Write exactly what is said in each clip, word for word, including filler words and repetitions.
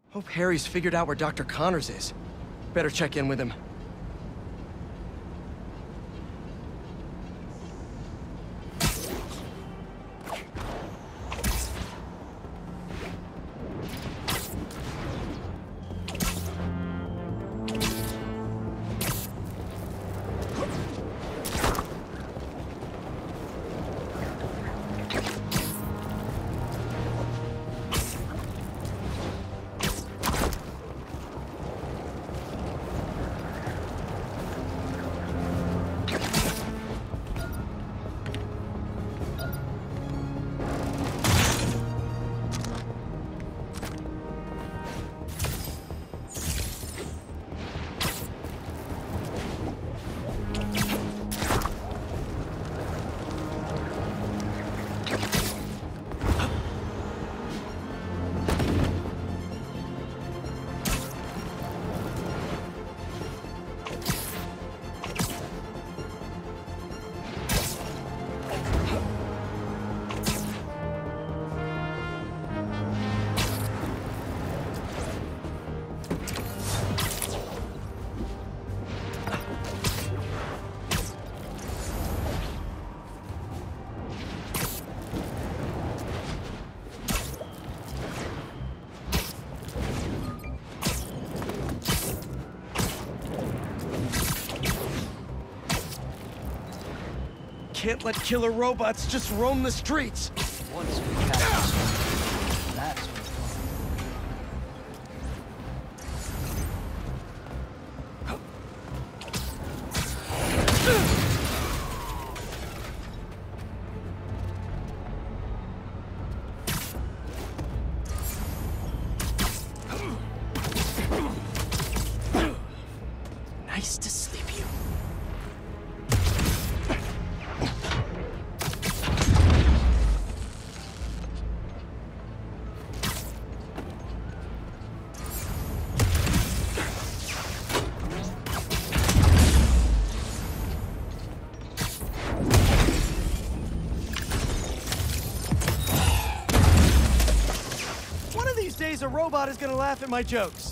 Hope Harry's figured out where Doctor Connors is. Better check in with him. Can't let killer robots just roam the streets. Once we catch this one, that's when Nice to sleep you. One of these days, a robot is gonna laugh at my jokes.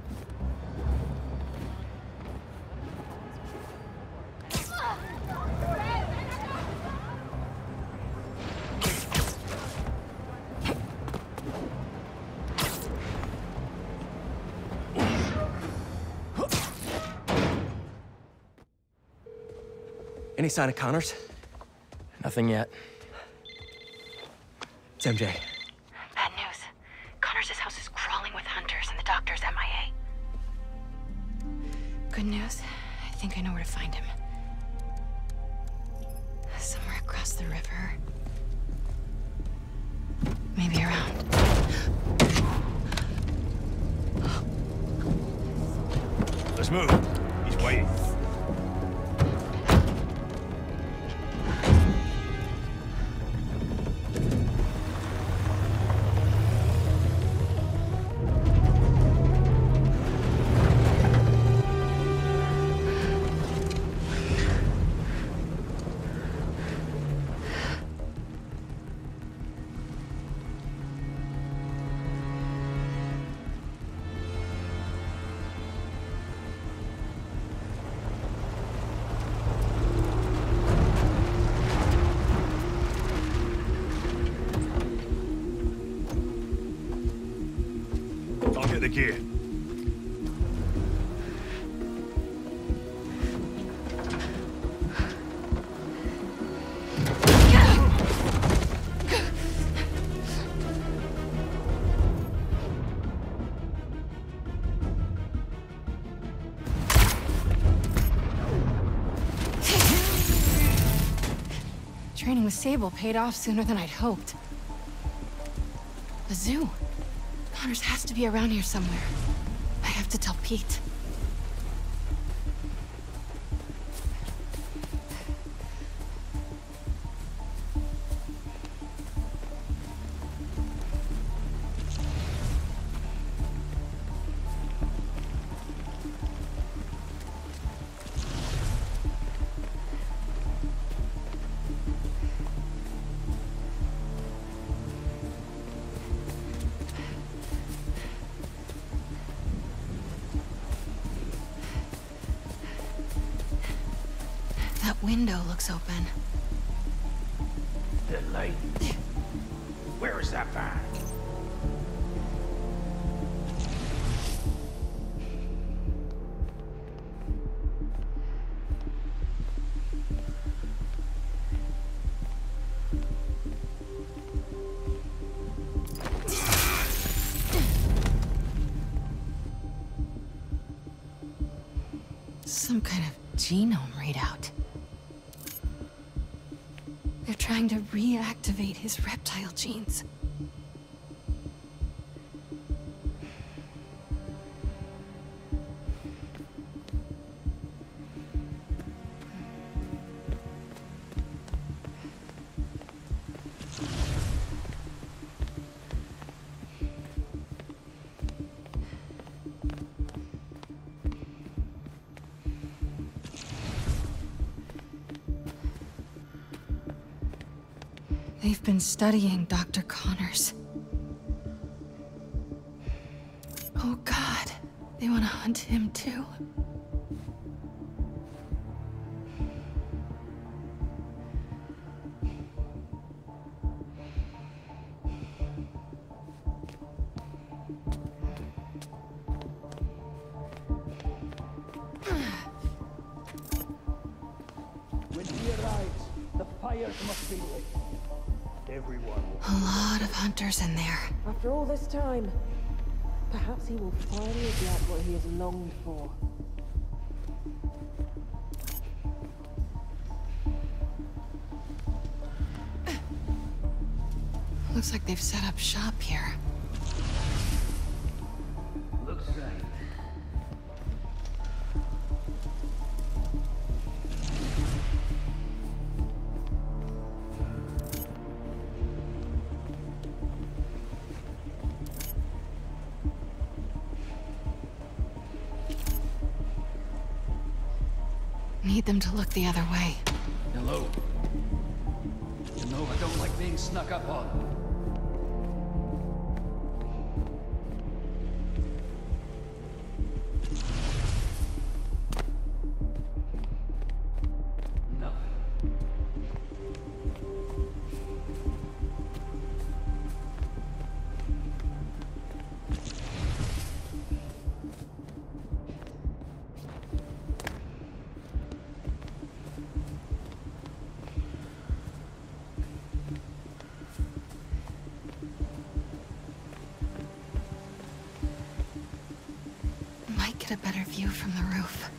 Any sign of Connors? Nothing yet. It's M J. Bad news. Connors' house is crawling with hunters and the doctor's M I A. Good news. I think I know where to find him. Somewhere across the river. Maybe around. Let's move. He's waiting. I'll get the gear. Training with Sable paid off sooner than I'd hoped. The zoo. Connors has to be around here somewhere. I have to tell Pete. That window looks open. The light. Where is that van? Some kind of genome readout. They're trying to reactivate his reptile genes. They've been studying Doctor Connors. Oh God, they want to hunt him too. When he arrives, the fires must be lit. Everyone will... A lot of hunters in there. After all this time, perhaps he will finally get what he has longed for. Looks like they've set up shop here. Looks right. Need them to look the other way. Hello. You know I don't like being snuck up on. Nothing. Might get a better view from the roof.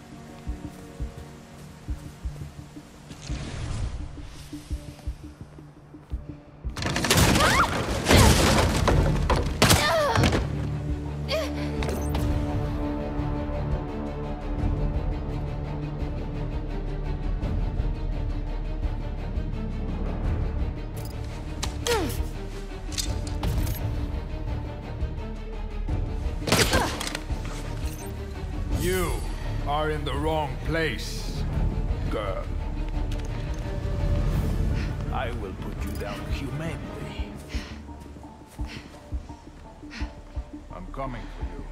You are in the wrong place, girl. I will put you down humanely. I'm coming for you.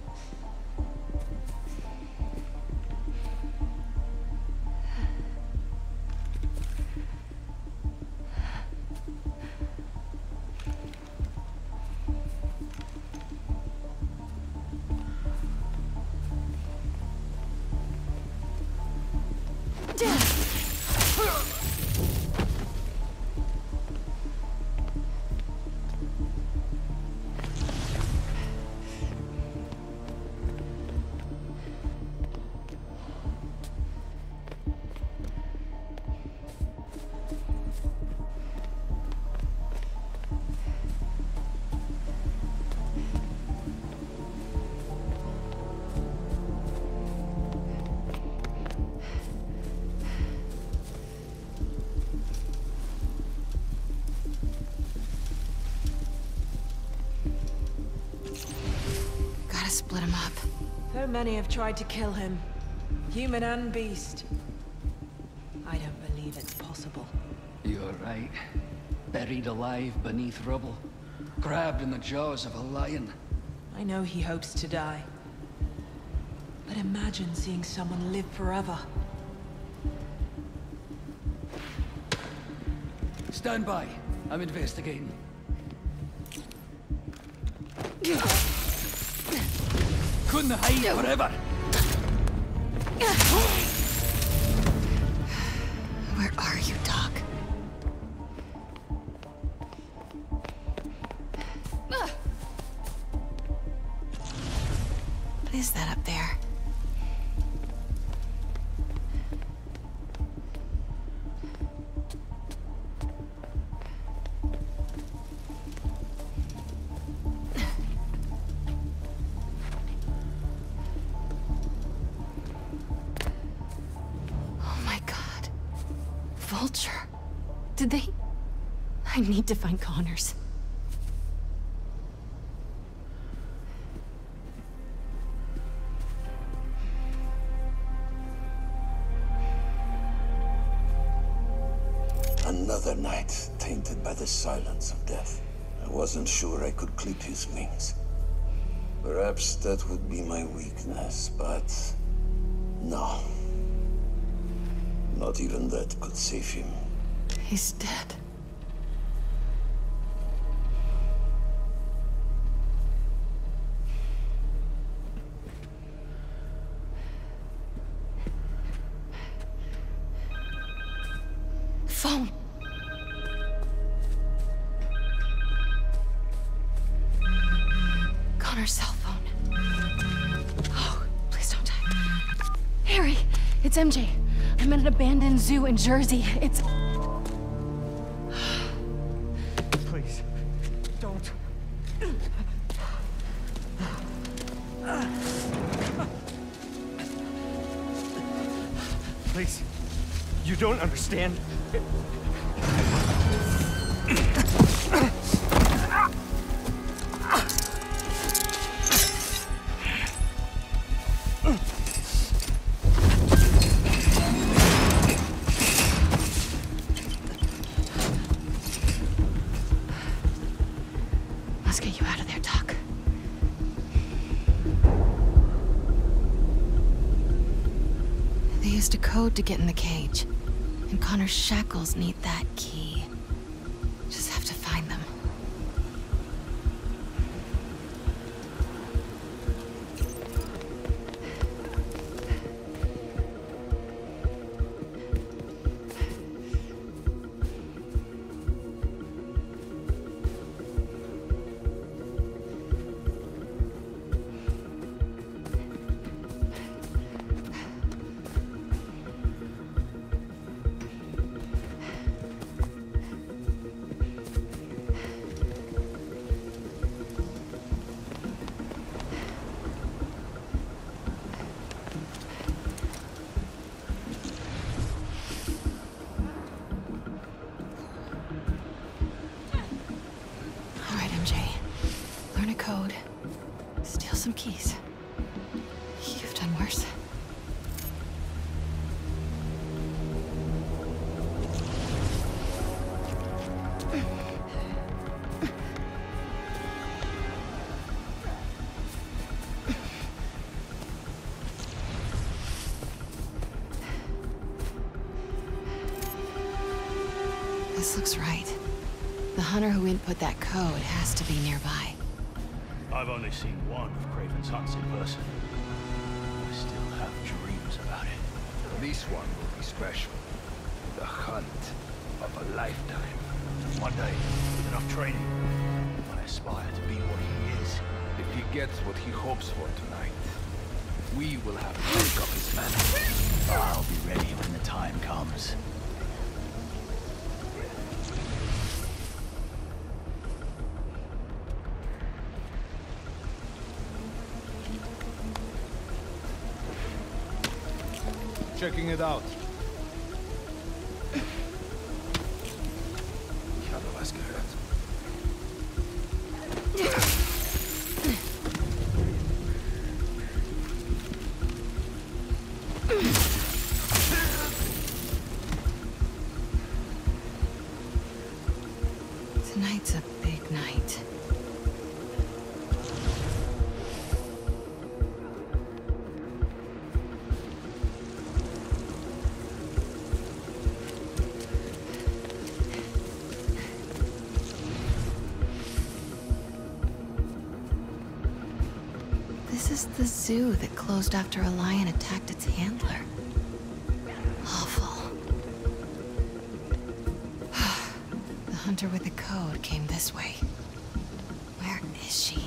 Gotta split him up. So many have tried to kill him. Human and beast. I don't believe it's possible. You're right. Buried alive beneath rubble. Grabbed in the jaws of a lion. I know he hopes to die. But imagine seeing someone live forever. Stand by. I'm investigating. Couldn't hide forever. Where are you, Doc? What is that up there? Vulture. Did they... I need to find Connors. Another night tainted by the silence of death. I wasn't sure I could clip his wings. Perhaps that would be my weakness, but... no. Not even that could save him. He's dead. Phone. Connor's cell phone. Oh, please don't die. Harry, it's M J. I'm at an abandoned zoo in Jersey. It's... Please, don't. Please, you don't understand. Let's get you out of there, Doc. They used a code to get in the cage, and Connor's shackles need that key. Just have to find them. Learn a code. Steal some keys. You've done worse. This looks right. The hunter who input that code has to be nearby. I've only seen one of Craven's hunts in person. I still have dreams about it. This one will be special. The hunt of a lifetime. One day, with enough training, I aspire to be what he is. If he gets what he hopes for tonight, we will have to take up his mantle. I'll be ready when the time comes. Checking it out. Ich habe was gehört. Tonight's a big night. This is the zoo that closed after a lion attacked its handler. Awful. The hunter with the code came this way. Where is she?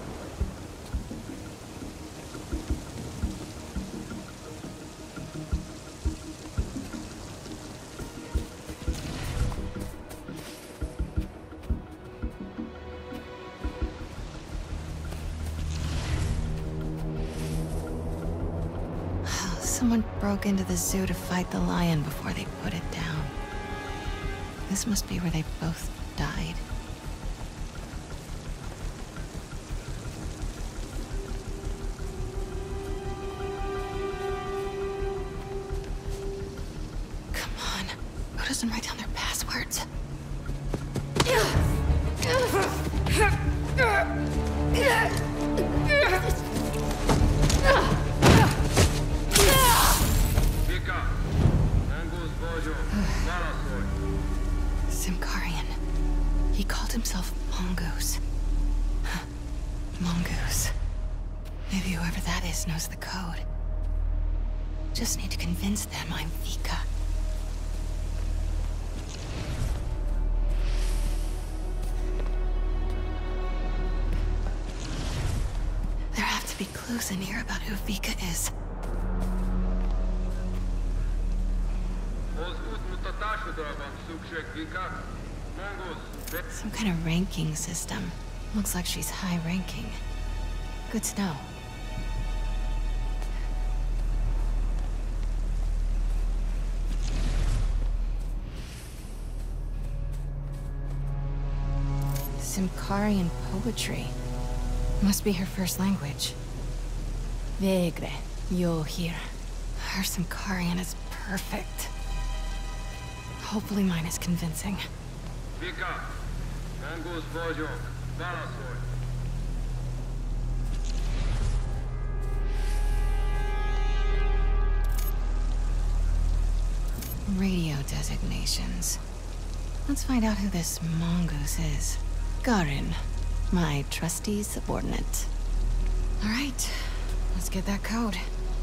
Someone broke into the zoo to fight the lion before they put it down. This must be where they both died. Come on. Who doesn't write down their passwords? Simkarian. He called himself Mongoose. Mongoose. Maybe whoever that is knows the code. Just need to convince them I'm Vika. There have to be clues in here about who Vika is. Some kind of ranking system. Looks like she's high-ranking. Good to know. Simkarian poetry. Must be her first language. Vegre, yo here. Her Simkarian is perfect. Hopefully mine is convincing. Vika, Mongoose vagyok, válaszolj! Radio designations. Let's find out who this Mongoose is. Garin, my trusty subordinate. All right, let's get that code.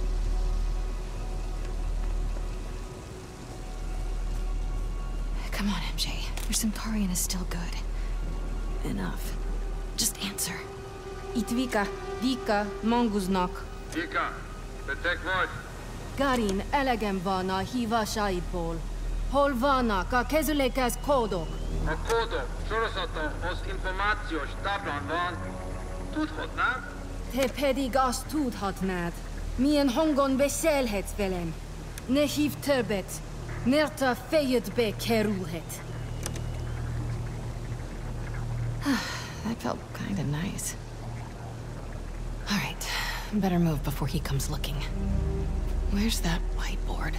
Come on, M J. Your Simkarian is still good. Enough. Just answer. Itt Vika, Vika, Mongoose-nak. Vika, te tek vagy? Garin, elegem van a hívásaidból. Hol vannak a kezülékhez kódok? A kódok sorozata az információs táblán van. Tudhatnám? Te pedig azt tudhatnád. Milyen hangon beszélhetsz velem. Ne hív többet, mert a fejedbe kerülhet. That felt kinda nice. All right, better move before he comes looking. Where's that whiteboard?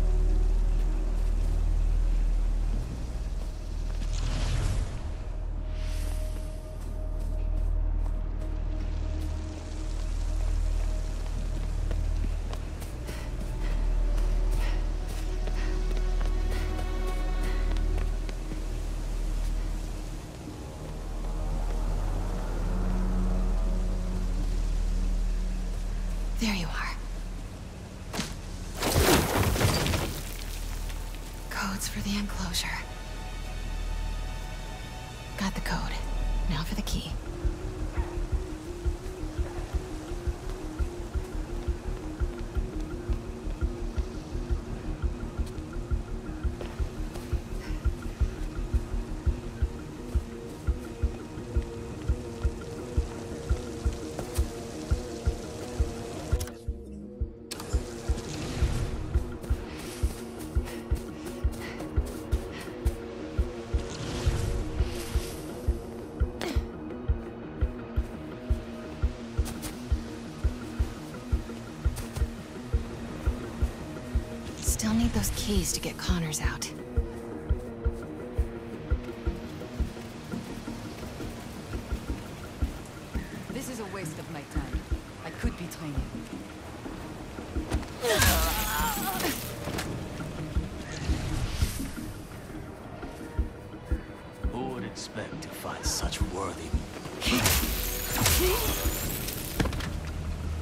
There you are. Codes for the enclosure. Got the code. Now for the key. Still need those keys to get Connors out. This is a waste of my time. I could be training. Who would expect to find such worthy...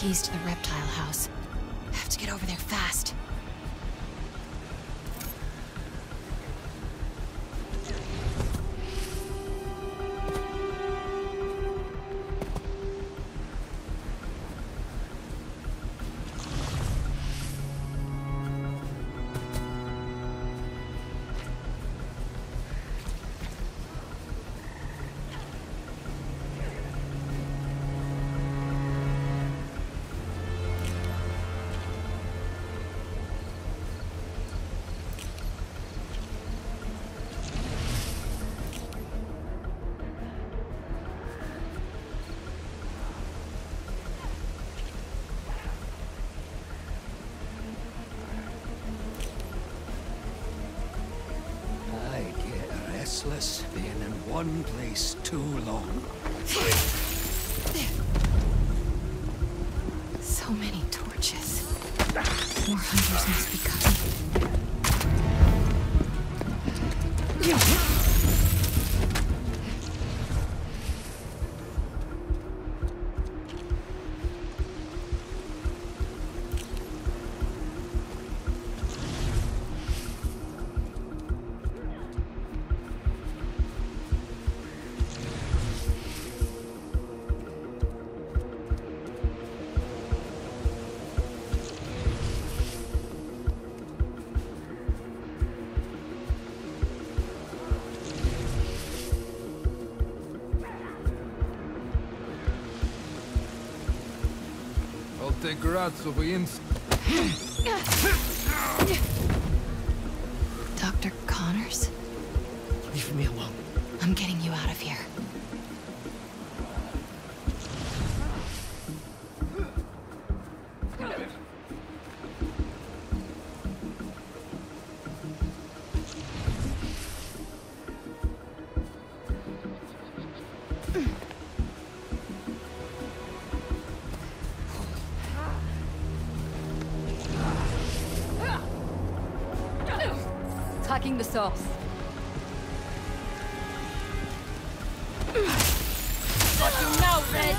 keys to the reptile house. I have to get over there fast. Restless, being in one place too long. So many torches. More hunters must be coming. Take Grazzo for instance. Doctor Connors? Leave me alone. I'm getting you out of here. Attacking the source. Got you now, Red!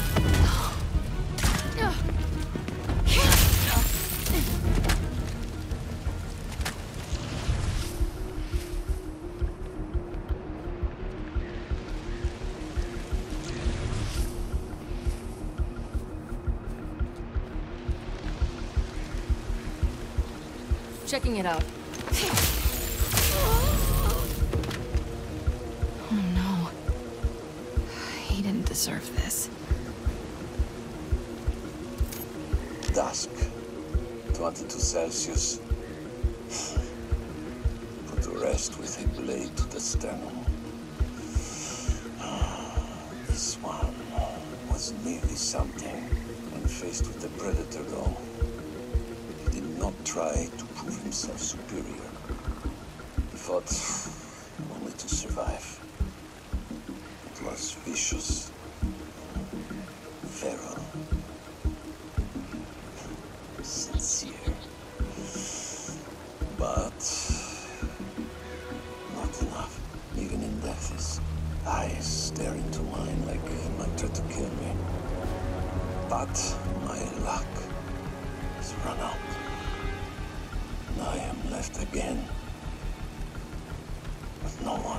Checking it out. Oh no. He didn't deserve this. Dusk. twenty-two Celsius. Put to rest with a blade to the sternum. This one was nearly something when faced with the Predator, though. He did not try to prove himself superior. He fought only to survive. It was vicious, feral, sincere, but not enough. Even in death, his eyes stare into mine like he might try to kill me. But my luck has run out. And I am left again with no one.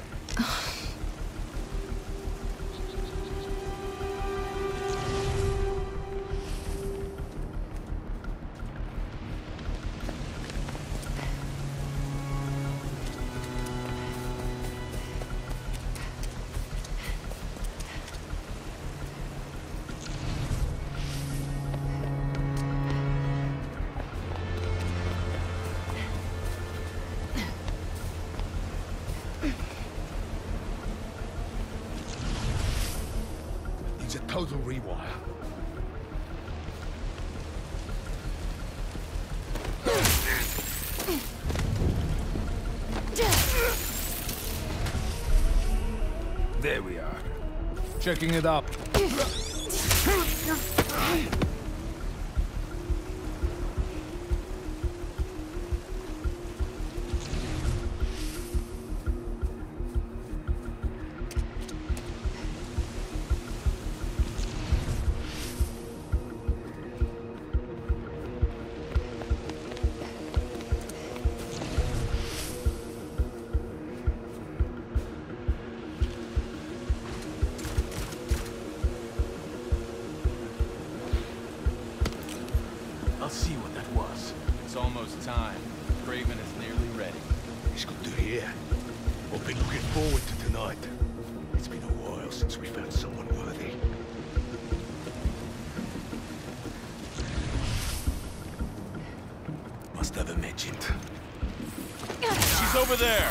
It's a total rewire. There we are. Checking it up. time. Craven is nearly ready. It's good to hear. I've been looking forward to tonight. It's been a while since we found someone worthy. Must have a mentioned. She's over there!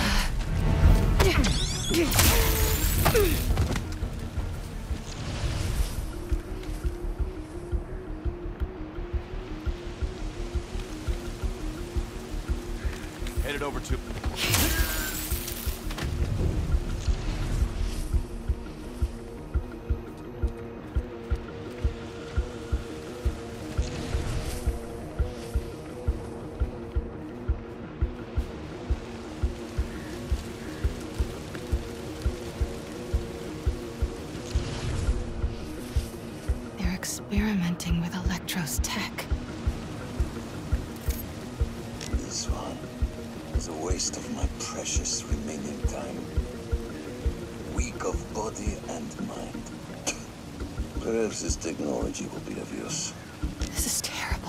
Headed over to... They're experimenting with Electro's tech. This one is a waste of my precious remaining time. Weak of body and mind. Perhaps this technology will be of use. This is terrible.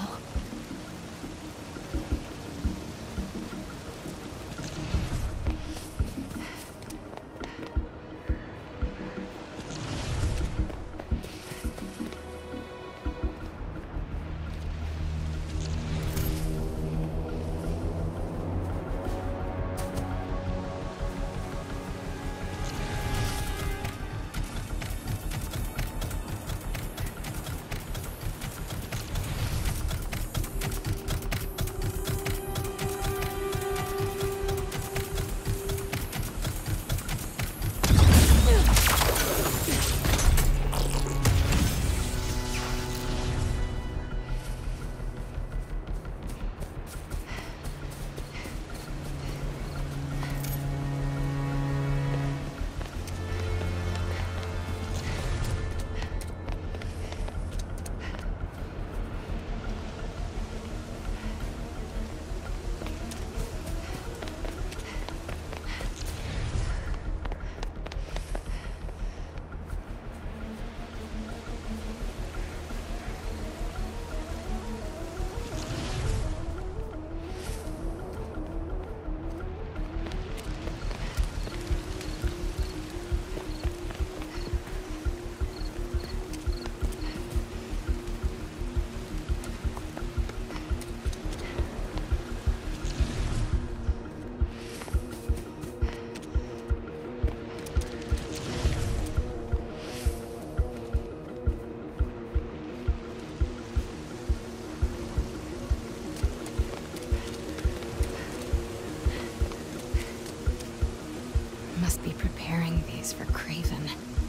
Must be preparing these for Craven.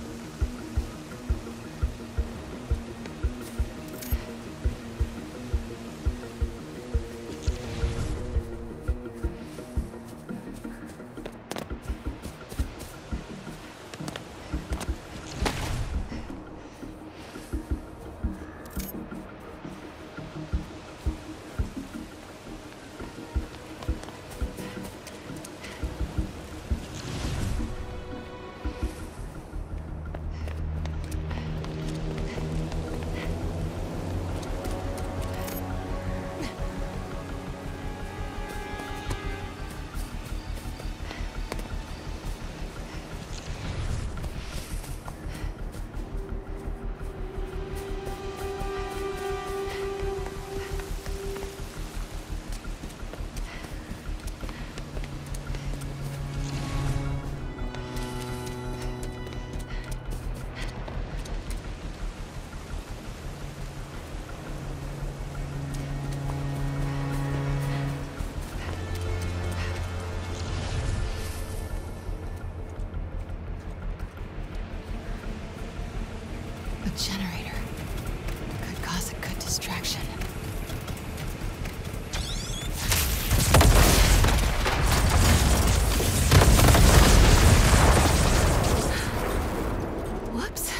The generator could cause a good distraction. Whoops.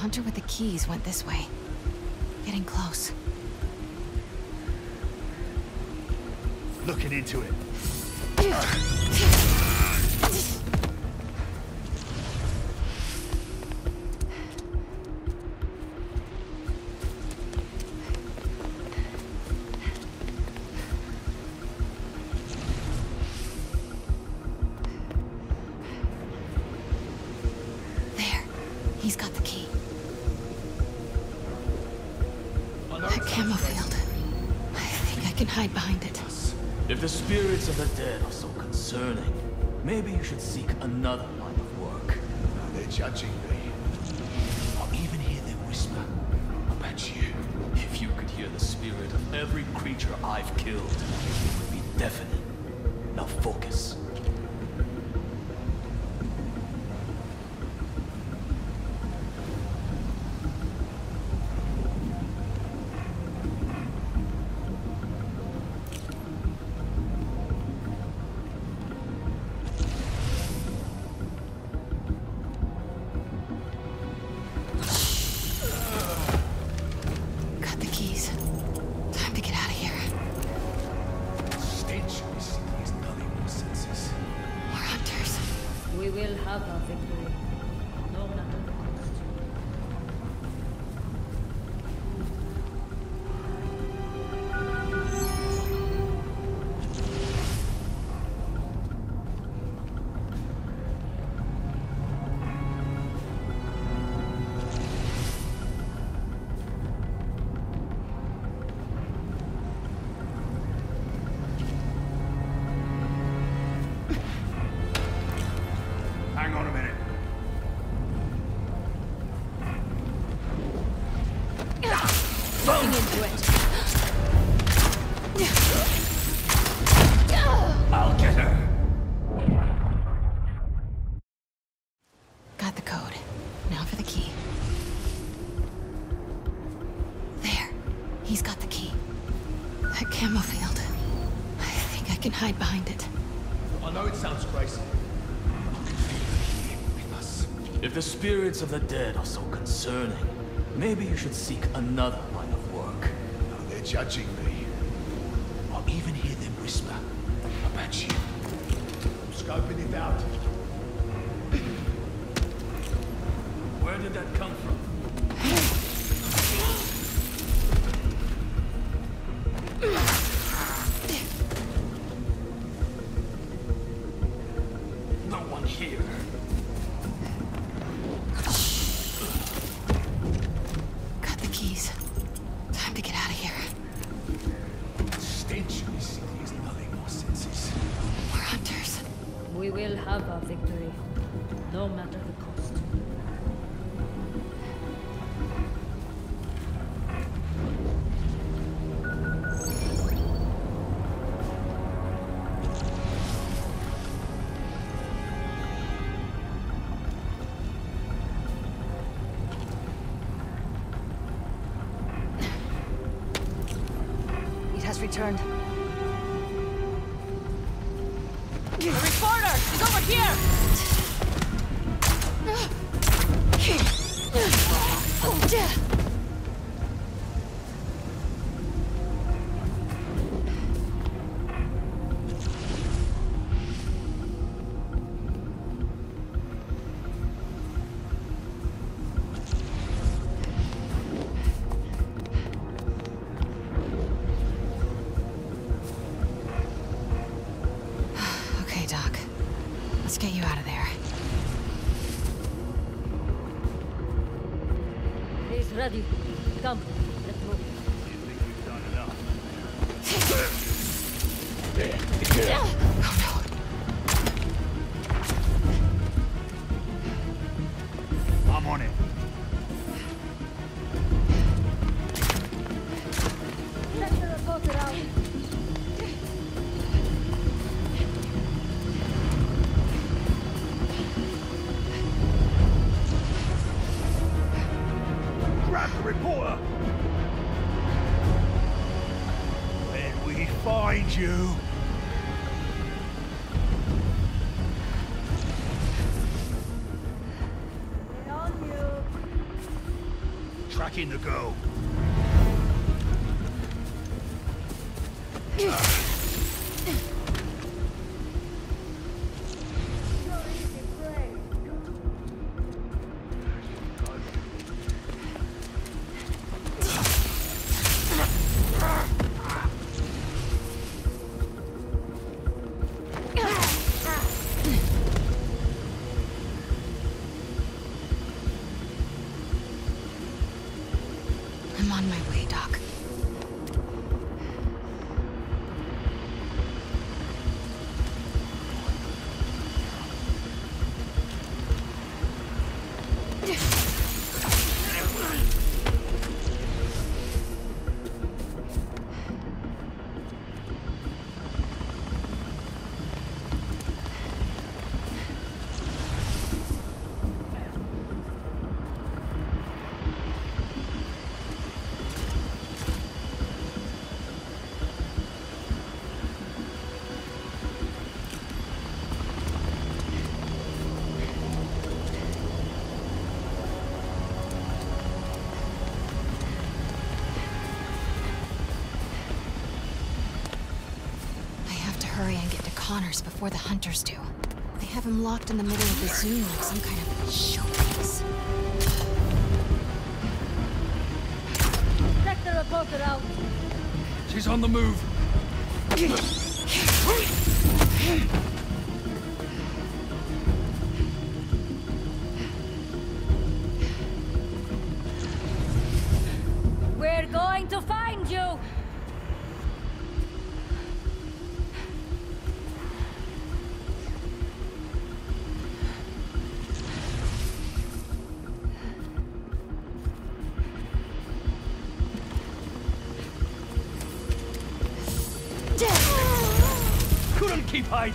hunter with the keys went this way. Getting close. Looking into it. There. He's got the key. That camo field. I think I can hide behind it. If the spirits of the dead are so concerning, maybe you should seek another line of work. They're judging me. I'll even hear them whisper about you. If you could hear the spirit of every creature I've killed, it would be deafening. Now focus. We will have our victory. No matter the cost. Hang on a minute. Looking into it. I'll get her. Got the code. Now for the key. There. He's got the key. That camo field. I think I can hide behind it. I know it sounds crazy. If the spirits of the dead are so concerning, maybe you should seek another line of work. They're judging me. I'll even hear them whisper about you. I'm scoping it out. Where did that come from? No one here. Got the keys. Time to get out of here. The stench of this city is nulling our senses. We're hunters. We will have our victory. No matter the cost. It has returned. The reporter is over here! Okay, Doc. Let's get you out of there. He's ready. Come. Let's move. You think we've done enough? There, get out. Oh no. I'm on it. Let the reporter out. Grab the reporter! When we find you, taking the gold. I'm on my way, Doc. Hurry and get to Connors before the hunters do. They have him locked in the middle of the zoo like some kind of showcase. Check the reporter out. She's on the move. We're going to find you. Couldn't keep hiding.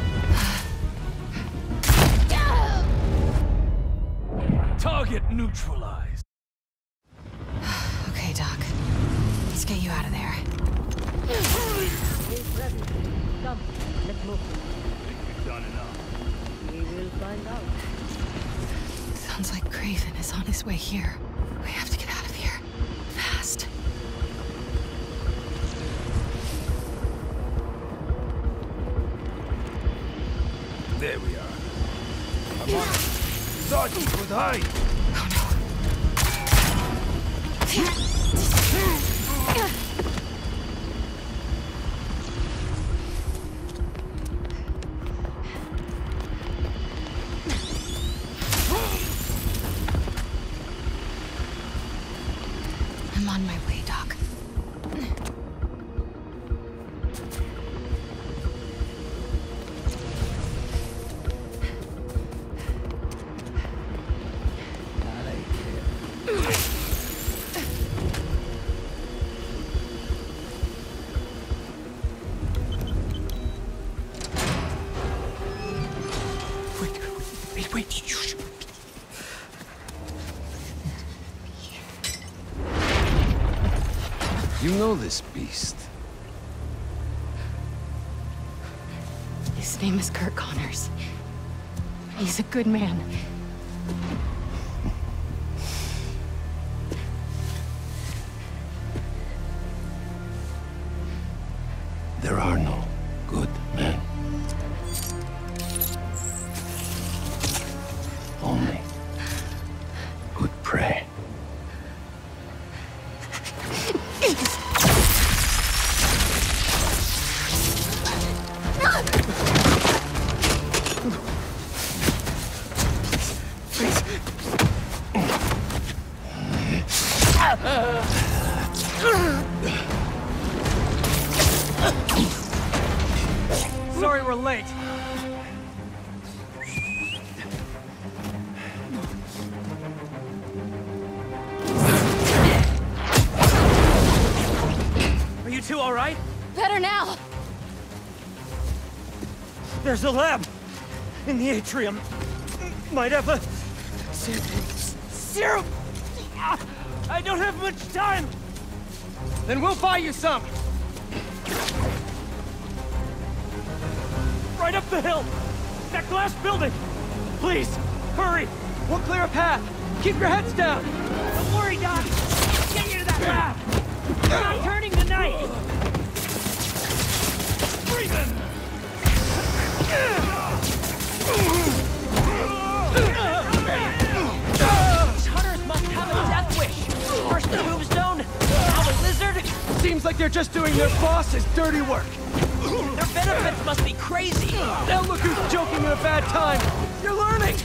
Target neutralized. Okay, Doc. Let's get you out of there. Hey, Freddy. Come, let's move. Think we've done enough. We will find out. Sounds like Craven is on his way here. We have to get out of here. Fast. There we are. I'm on it. Thought you could hide. Oh no. I'm on my way, Doc. Wait, wait, you should... You know this beast. His name is Kurt Connors. He's a good man. There are no good men. Only good prey. Sorry we're late. Are you two all right? Better now. There's a lab in the atrium. Might have a serum. I don't have much time. Then we'll buy you some. Right up the hill. That glass building. Please, hurry. We'll clear a path. Keep your heads down. Don't worry, Doc. that laugh! You're not turning tonight! Breathe These hunters must have a death wish! First the tombstone, now the lizard? Seems like they're just doing their boss's dirty work. Their benefits must be crazy! Now look who's joking at a bad time! You're learning!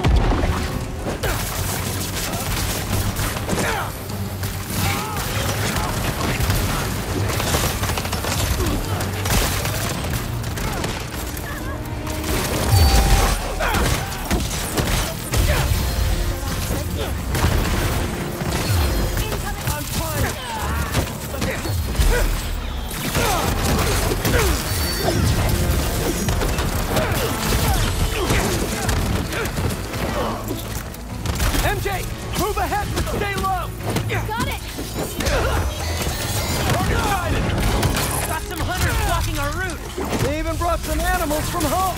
M J, move ahead, but stay low! Got it! Got some hunters blocking our route! They even brought some animals from home!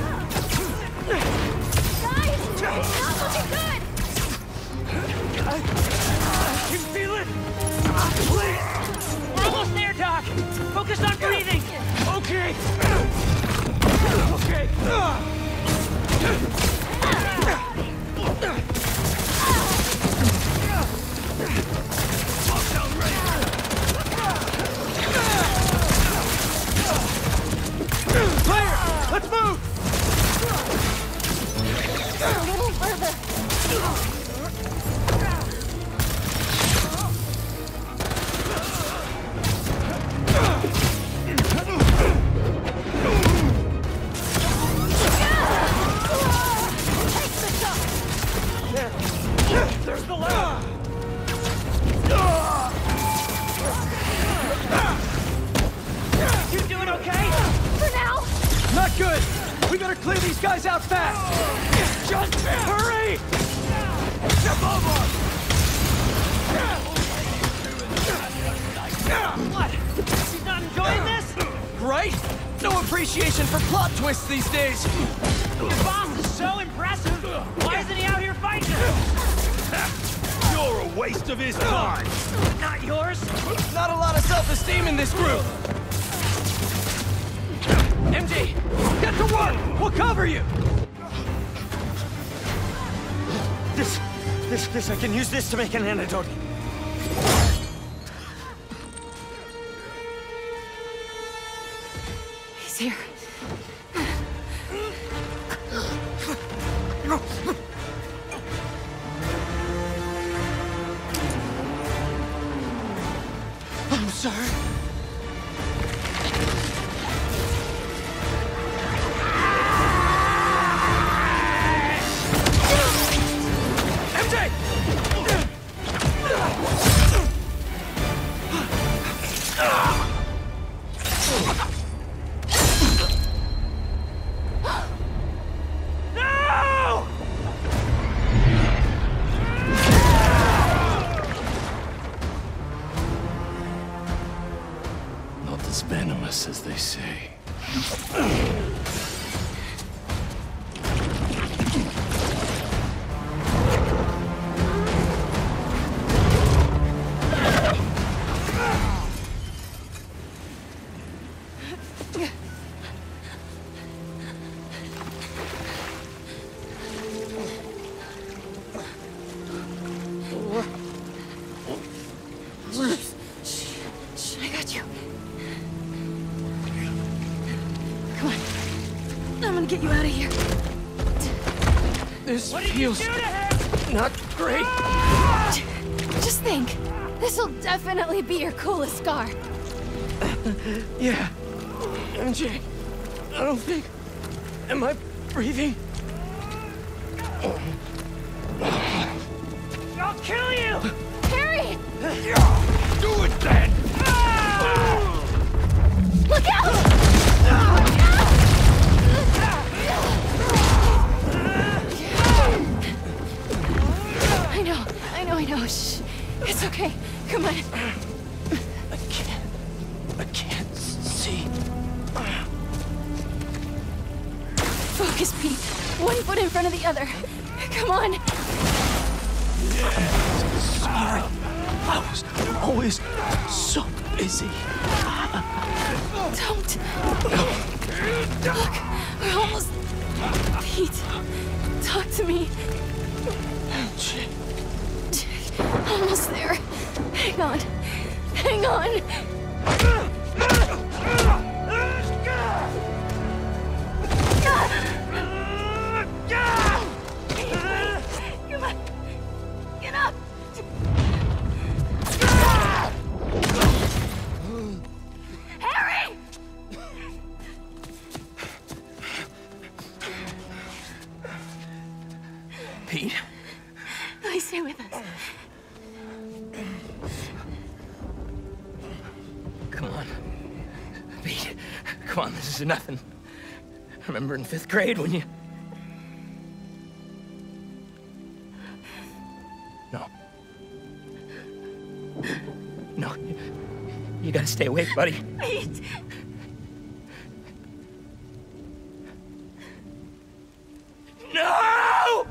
Guys! It's not looking good! I, I can feel it! Please! We're almost there, Doc! Focus on breathing! Okay! Okay! Clear! Let's move! A little further. There's the lab! You doing okay? For now! Not good! We better clear these guys out fast! Just hurry! What? He's not enjoying this? Right? No appreciation for plot twists these days! Your boss is so impressive! Why isn't he out here fighting us? You're a waste of his time! Not yours? Not a lot of self-esteem in this group! M D, get to work! We'll cover you! This, this, this, I can use this to make an antidote. He's here. I'm sorry. M J! No! Not as venomous as they say. Shh, I got you. Come on. I'm gonna get you out of here. This feels not great. Just think. This'll definitely be your coolest scar. Yeah. M J, I don't think... Am I breathing? I'll kill you! Harry! Do it then! Look out! I know, I know, I know. Shh. It's okay. Come on. I can't... I can't see. Focus, Pete. One foot in front of the other. Come on. Sorry. I was always so busy. Don't. Look, we're almost... Pete, talk to me. Almost there. Hang on. Hang on. Come on. Get up. Harry! Pete? Please stay with us. Come on. Pete, come on, this is nothing. Remember in fifth grade when you... No. No. You, you gotta stay awake, buddy. Pete! No!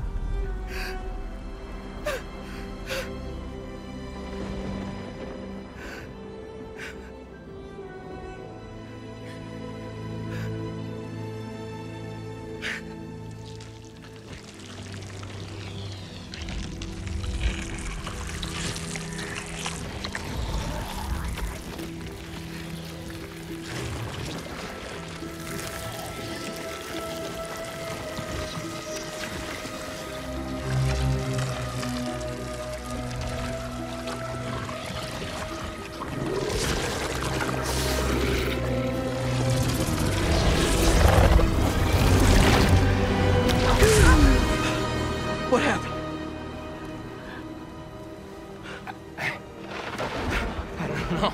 What happened? I, I don't know.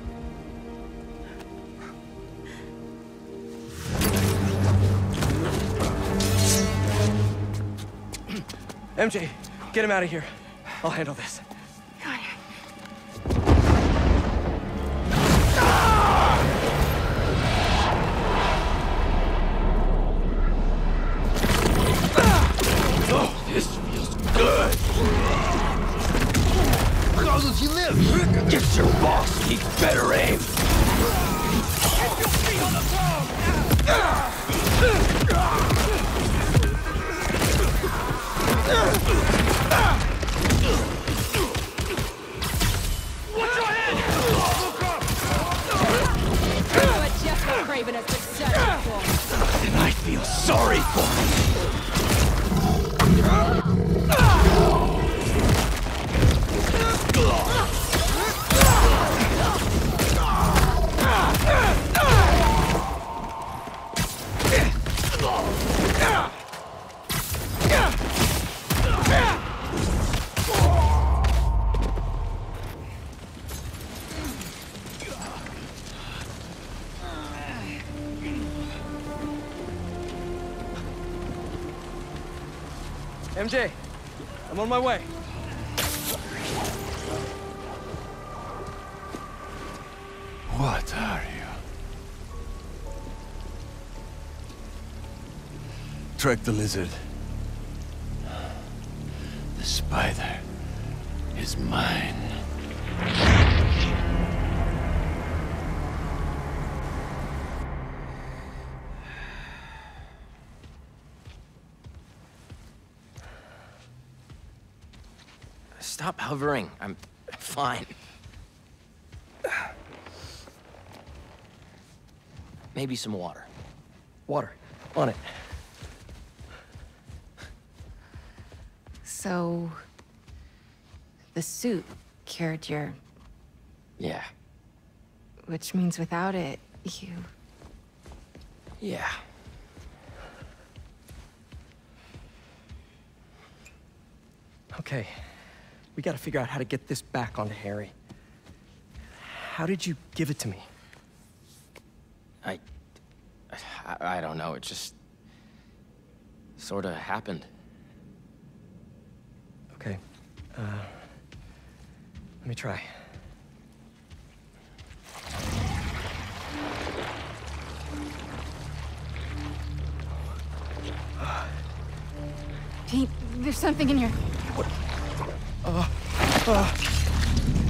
M J, get him out of here. I'll handle this. Come on, Oh, this feels good. Regardless, you live. Get your boss, keep better aim. Get your feet on the ground. Watch your head. Look up. But just what Craven has been searching for. And I feel sorry for him. M J, I'm on my way. What are you? Track the lizard. The spider is mine. Stop hovering. I'm fine. Maybe some water. Water. On it. So... the suit cured your... Yeah. Which means without it, you... Yeah. Okay. We gotta figure out how to get this back onto Harry. How did you give it to me? I... I, I don't know, it just... sorta happened. Okay. Uh... Let me try. Pete, there's something in your... What? Uh... Uh...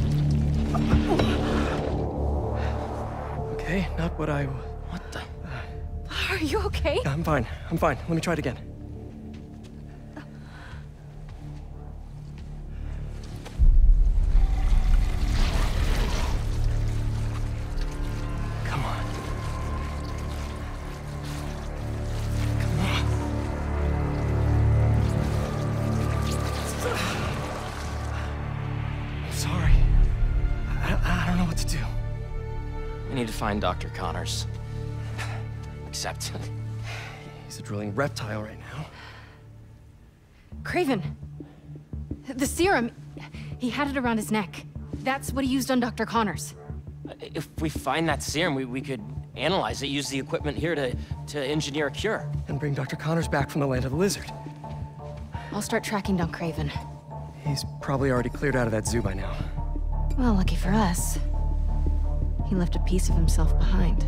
Okay, not what I... What the? Are you okay? I'm fine. I'm fine. Let me try it again. Come on. Come on. I'm sorry. I, I don't know what to do. We need to find Doctor Connors. Except... He's a drilling reptile right now. Craven. The serum. He had it around his neck. That's what he used on Doctor Connors. If we find that serum, we, we could analyze it, use the equipment here to, to engineer a cure. And bring Doctor Connors back from the land of the lizard. I'll start tracking down Craven. He's probably already cleared out of that zoo by now. Well, lucky for us. He left a piece of himself behind.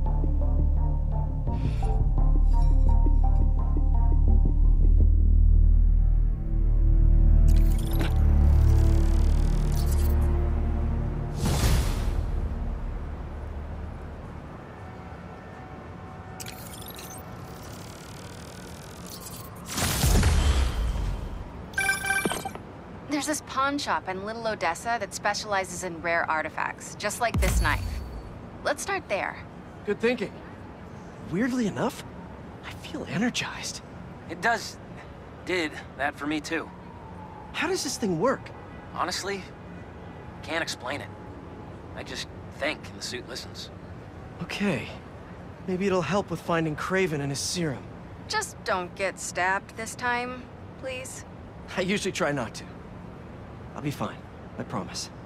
There's this pawn shop in Little Odessa that specializes in rare artifacts, just like this knife. Let's start there. Good thinking. Weirdly enough, I feel energized. It does... did that for me, too. How does this thing work? Honestly, can't explain it. I just think and the suit listens. Okay. Maybe it'll help with finding Craven and his serum. Just don't get stabbed this time, please. I usually try not to. I'll be fine. I promise.